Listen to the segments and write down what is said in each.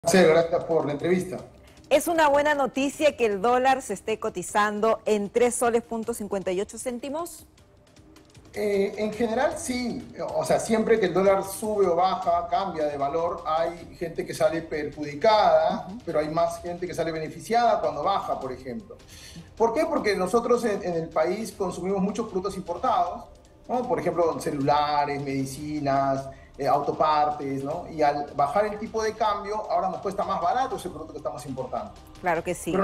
Sí, gracias por la entrevista. Es una buena noticia que el dólar se esté cotizando en 3 soles.58 céntimos. En general sí, o sea, siempre que el dólar sube o baja, cambia de valor, hay gente que sale perjudicada, pero hay más gente que sale beneficiada cuando baja, por ejemplo. ¿Por qué? Porque nosotros en el país consumimos muchos productos importados, ¿no? Por ejemplo, celulares, medicinas, autopartes, ¿no? Y al bajar el tipo de cambio, ahora nos cuesta más barato ese producto que estamos importando. Claro que sí. Pero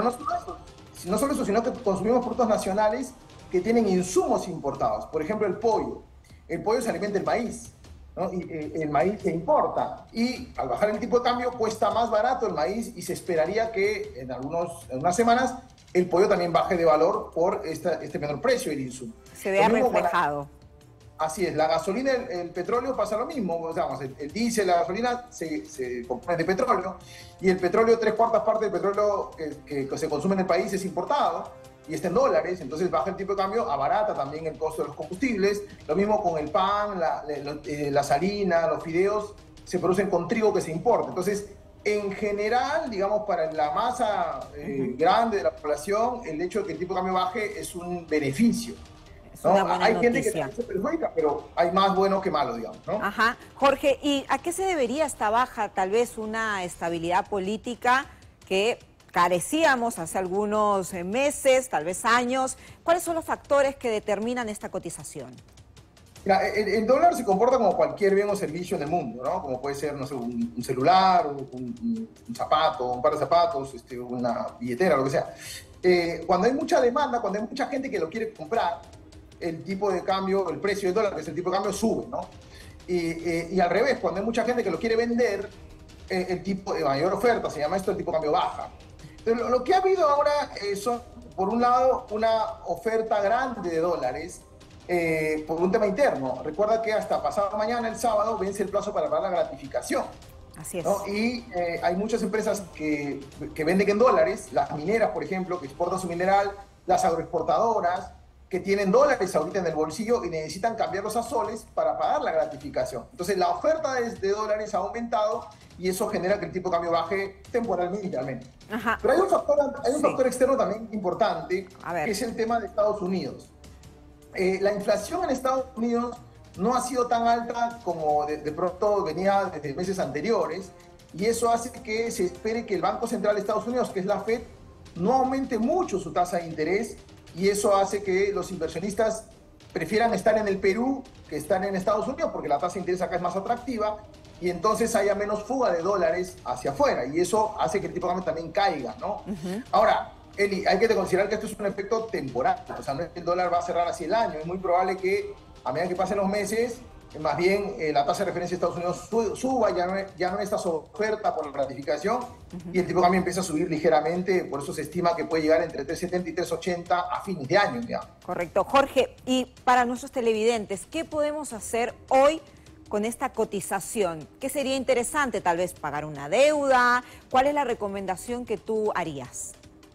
no solo eso, sino que consumimos productos nacionales que tienen insumos importados. Por ejemplo, el pollo. El pollo se alimenta del maíz, ¿no? Y el maíz se importa. Y al bajar el tipo de cambio cuesta más barato el maíz y se esperaría que en unas semanas el pollo también baje de valor por este menor precio del insumo. Se Lo vea mismo con reflejado. Así es, la gasolina, el petróleo pasa lo mismo, o sea, el diésel, la gasolina se compone de petróleo y el petróleo, tres cuartas partes del petróleo que se consume en el país es importado y está en dólares, entonces baja el tipo de cambio, abarata también el costo de los combustibles, lo mismo con el pan, la harina, los fideos, se producen con trigo que se importa, entonces en general, digamos, para la masa grande de la población, el hecho de que el tipo de cambio baje es un beneficio. Es ¿No? una buena Hay gente que noticia. también se perjudica, pero hay más bueno que malo, digamos, ¿no? Ajá. Jorge, ¿y a qué se debería esta baja? Tal vez una estabilidad política que carecíamos hace algunos meses, tal vez años. ¿Cuáles son los factores que determinan esta cotización? Mira, el dólar se comporta como cualquier bien o servicio en el mundo, ¿no? Como puede ser, no sé, un celular, un zapato, un par de zapatos, una billetera, lo que sea. Cuando hay mucha demanda, cuando hay mucha gente que lo quiere comprar, el tipo de cambio, el precio del dólar, que es el tipo de cambio, sube, ¿no? Y al revés, cuando hay mucha gente que lo quiere vender, el tipo de mayor oferta, se llama esto, el tipo de cambio baja. Entonces, lo que ha habido ahora son, por un lado, una oferta grande de dólares por un tema interno. Recuerda que hasta pasado mañana, el sábado, vence el plazo para pagar la gratificación. Así ¿No? es. Y hay muchas empresas que venden en dólares, las mineras, por ejemplo, que exportan su mineral, las agroexportadoras, que tienen dólares ahorita en el bolsillo y necesitan cambiarlos a soles para pagar la gratificación. Entonces la oferta de dólares ha aumentado y eso genera que el tipo de cambio baje temporalmente. Ajá. Pero hay un Sí. factor externo también importante, A que ver. es el tema de Estados Unidos. La inflación en Estados Unidos no ha sido tan alta como de pronto venía desde meses anteriores y eso hace que se espere que el Banco Central de Estados Unidos, que es la Fed, no aumente mucho su tasa de interés y eso hace que los inversionistas prefieran estar en el Perú que estar en Estados Unidos porque la tasa de interés acá es más atractiva y entonces haya menos fuga de dólares hacia afuera y eso hace que el tipo de cambio también caiga, ¿no? Ahora, Eli, hay que considerar que esto es un efecto temporal, o sea, no es que el dólar va a cerrar así el año, es muy probable que a medida que pasen los meses, más bien la tasa de referencia de Estados Unidos suba, ya no está su oferta por la ratificación y el tipo de cambio empieza a subir ligeramente, por eso se estima que puede llegar entre 3,70 y 3,80 a fines de año, digamos. Correcto. Jorge, y para nuestros televidentes, ¿qué podemos hacer hoy con esta cotización? ¿Qué sería interesante? Tal vez pagar una deuda. ¿Cuál es la recomendación que tú harías?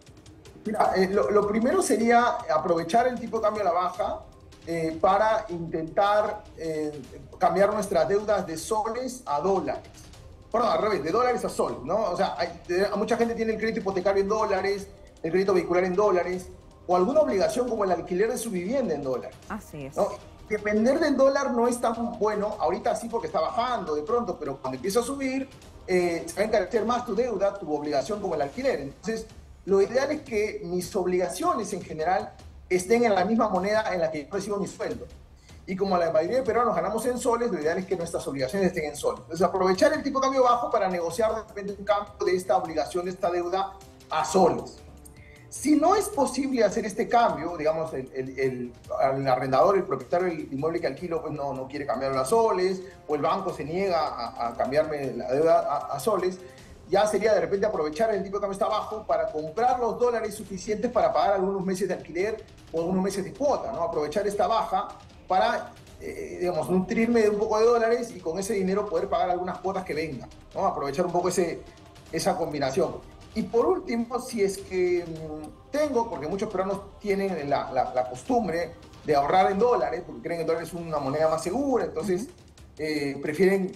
Mira, lo primero sería aprovechar el tipo de cambio a la baja para intentar cambiar nuestras deudas de soles a dólares. Perdón, al revés, de dólares a soles, ¿no? O sea, mucha gente tiene el crédito hipotecario en dólares, el crédito vehicular en dólares, o alguna obligación como el alquiler de su vivienda en dólares, Así es. ¿no? Depender del dólar no es tan bueno, ahorita sí porque está bajando de pronto, pero cuando empieza a subir, se va a encarecer más tu deuda, tu obligación como el alquiler. Entonces, lo ideal es que mis obligaciones en general estén en la misma moneda en la que yo recibo mi sueldo. Y como la mayoría de peruanos ganamos en soles, lo ideal es que nuestras obligaciones estén en soles. Entonces, aprovechar el tipo de cambio bajo para negociar de repente un cambio de esta obligación, de esta deuda a soles. Si no es posible hacer este cambio, digamos, el arrendador, el propietario del inmueble que alquilo, pues no quiere cambiarlo a soles, o el banco se niega a cambiarme la deuda a soles, ya sería de repente aprovechar el tipo de cambio está bajo para comprar los dólares suficientes para pagar algunos meses de alquiler o algunos meses de cuota, ¿no? Aprovechar esta baja para, digamos, nutrirme de un poco de dólares y con ese dinero poder pagar algunas cuotas que vengan, ¿no? Aprovechar un poco esa combinación. Y por último, si es que tengo, porque muchos peruanos tienen la costumbre de ahorrar en dólares, porque creen que el dólar es una moneda más segura, entonces prefieren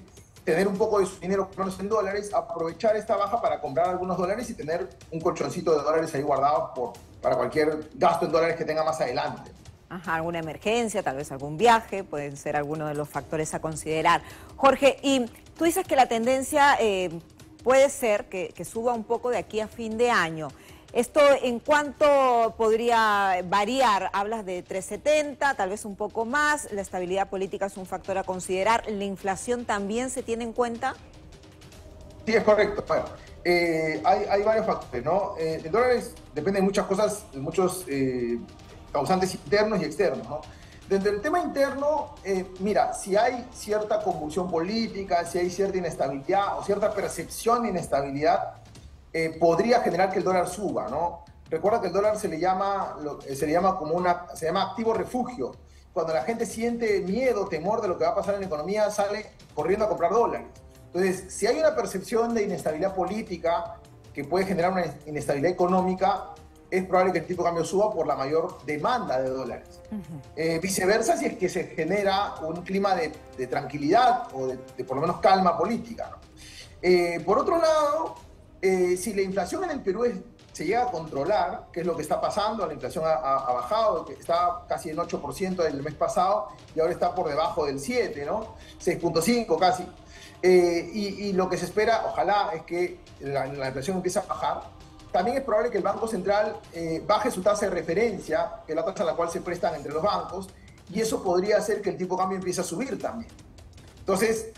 tener un poco de su dinero menos en dólares, aprovechar esta baja para comprar algunos dólares y tener un colchoncito de dólares ahí guardado para cualquier gasto en dólares que tenga más adelante. Ajá, alguna emergencia, tal vez algún viaje, pueden ser algunos de los factores a considerar. Jorge, y tú dices que la tendencia puede ser que suba un poco de aquí a fin de año. ¿Esto en cuánto podría variar? Hablas de 3.70, tal vez un poco más. La estabilidad política es un factor a considerar. ¿La inflación también se tiene en cuenta? Sí, es correcto. Bueno, hay varios factores, ¿no? En dólares depende de muchas cosas, de muchos causantes internos y externos, ¿no? Dentro del tema interno, mira, si hay cierta convulsión política, si hay cierta inestabilidad o cierta percepción de inestabilidad, podría generar que el dólar suba, ¿no? Recuerda que el dólar se llama activo refugio. Cuando la gente siente miedo, temor de lo que va a pasar en la economía, sale corriendo a comprar dólares. Entonces, si hay una percepción de inestabilidad política que puede generar una inestabilidad económica, es probable que el tipo de cambio suba por la mayor demanda de dólares. Viceversa, si es que se genera un clima de tranquilidad o de por lo menos calma política, ¿no? Por otro lado, si la inflación en el Perú se llega a controlar, que es lo que está pasando, la inflación ha bajado, está casi en 8% el mes pasado y ahora está por debajo del 7, ¿no? 6.5 casi. Y lo que se espera, ojalá, es que la inflación empiece a bajar. También es probable que el Banco Central baje su tasa de referencia, que es la tasa a la cual se prestan entre los bancos, y eso podría hacer que el tipo de cambio empiece a subir también. Entonces,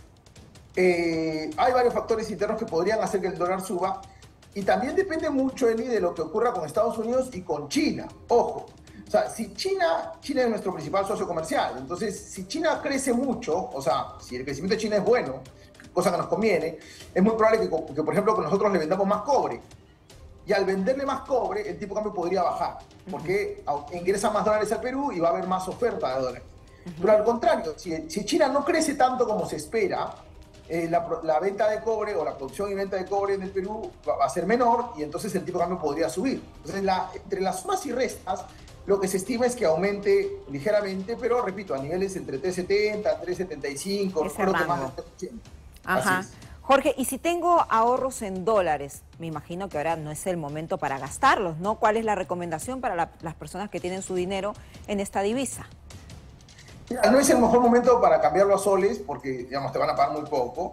hay varios factores internos que podrían hacer que el dólar suba, y también depende mucho, Eli, de lo que ocurra con Estados Unidos y con China. Ojo, o sea, si China es nuestro principal socio comercial, entonces si China crece mucho, o sea, si el crecimiento de China es bueno, cosa que nos conviene, es muy probable que por ejemplo, que nosotros le vendamos más cobre. Y al venderle más cobre, el tipo de cambio podría bajar, porque ingresa más dólares al Perú y va a haber más oferta de dólares. Pero al contrario, si China no crece tanto como se espera, la venta de cobre o la producción y venta de cobre en el Perú va a ser menor y entonces el tipo de cambio podría subir. Entonces, entre las sumas y restas, lo que se estima es que aumente ligeramente, pero repito, a niveles entre 3.70, 3.75, creo que más de 3%. Ajá. Jorge, y si tengo ahorros en dólares, me imagino que ahora no es el momento para gastarlos, ¿no? ¿Cuál es la recomendación para las personas que tienen su dinero en esta divisa? Mira, no es el mejor momento para cambiarlo a soles porque, digamos, te van a pagar muy poco.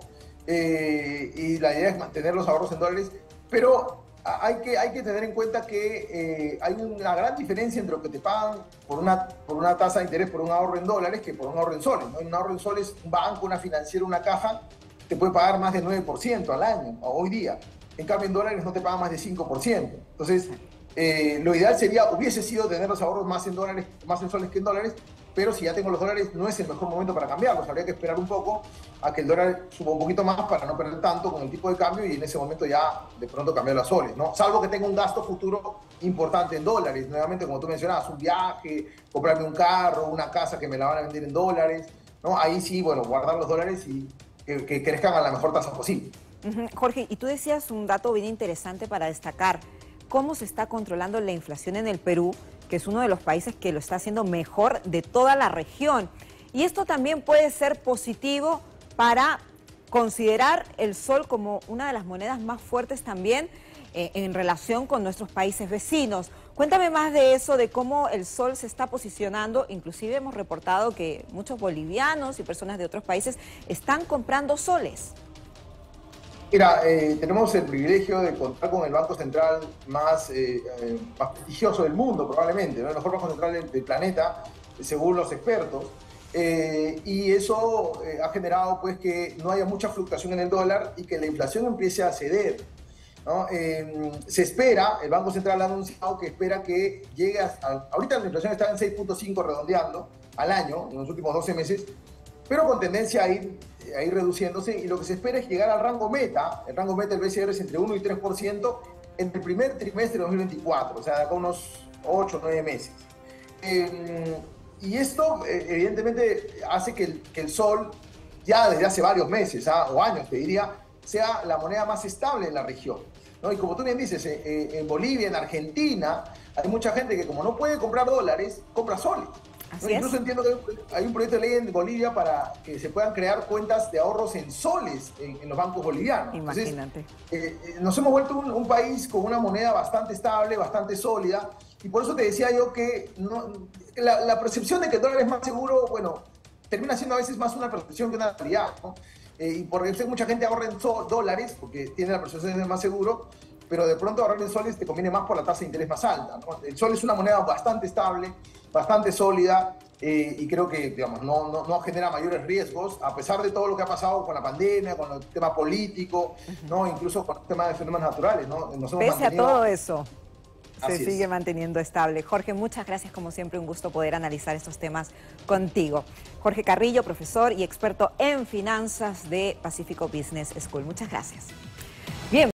Y la idea es mantener los ahorros en dólares, pero hay que tener en cuenta que hay una gran diferencia entre lo que te pagan por una tasa de interés por un ahorro en dólares que por un ahorro en soles, ¿no? Un ahorro en soles, un banco, una financiera, una caja, te puede pagar más del 9% al año, hoy día. En cambio, en dólares no te pagan más de 5%. Entonces, lo ideal hubiese sido tener los ahorros más en dólares, más en soles que en dólares, pero si ya tengo los dólares, no es el mejor momento para cambiarlos. Habría que esperar un poco a que el dólar suba un poquito más para no perder tanto con el tipo de cambio y en ese momento ya de pronto cambiarlo a soles, ¿no? Salvo que tenga un gasto futuro importante en dólares. Nuevamente, como tú mencionabas, un viaje, comprarme un carro, una casa que me la van a vender en dólares, ¿no? Ahí sí, bueno, guardar los dólares y que crezcan a la mejor tasa posible. Jorge, y tú decías un dato bien interesante para destacar. ¿Cómo se está controlando la inflación en el Perú, que es uno de los países que lo está haciendo mejor de toda la región? Y esto también puede ser positivo para considerar el sol como una de las monedas más fuertes también en relación con nuestros países vecinos. Cuéntame más de eso, de cómo el sol se está posicionando. Inclusive hemos reportado que muchos bolivianos y personas de otros países están comprando soles. Mira, tenemos el privilegio de contar con el Banco Central más prestigioso del mundo, probablemente, ¿no? El mejor Banco Central del planeta, según los expertos. Y eso ha generado pues, que no haya mucha fluctuación en el dólar y que la inflación empiece a ceder, ¿no? Se espera, el Banco Central ha anunciado que espera que llegue ahorita la inflación está en 6.5 redondeando al año, en los últimos 12 meses, pero con tendencia a ir reduciéndose, y lo que se espera es llegar al rango meta. El rango meta del BCR es entre 1 y 3% en el primer trimestre de 2024, o sea, de acá unos 8 o 9 meses. Y esto, evidentemente, hace que el sol, ya desde hace varios meses, o años, te diría, sea la moneda más estable en la región, ¿no? Y como tú bien dices, en Bolivia, en Argentina, hay mucha gente que como no puede comprar dólares, compra soles. Así es. Incluso entiendo que hay un proyecto de ley en Bolivia para que se puedan crear cuentas de ahorros en soles en los bancos bolivianos. Imagínate. Entonces, nos hemos vuelto un país con una moneda bastante estable, bastante sólida, y por eso te decía yo que la percepción de que el dólar es más seguro, bueno, termina siendo a veces más una percepción que una realidad, ¿no? Y por eso mucha gente ahorra en dólares, porque tiene la percepción de ser más seguro, pero de pronto ahorrar en soles te conviene más por la tasa de interés más alta, ¿no? El sol es una moneda bastante estable, bastante sólida, y creo que, digamos, no genera mayores riesgos, a pesar de todo lo que ha pasado con la pandemia, con el tema político, ¿no? Incluso con el tema de fenómenos naturales, ¿no? Pese a todo eso, se sigue es. manteniendo estable. Jorge, muchas gracias, como siempre, un gusto poder analizar estos temas contigo. Jorge Carrillo, profesor y experto en finanzas de Pacífico Business School. Muchas gracias.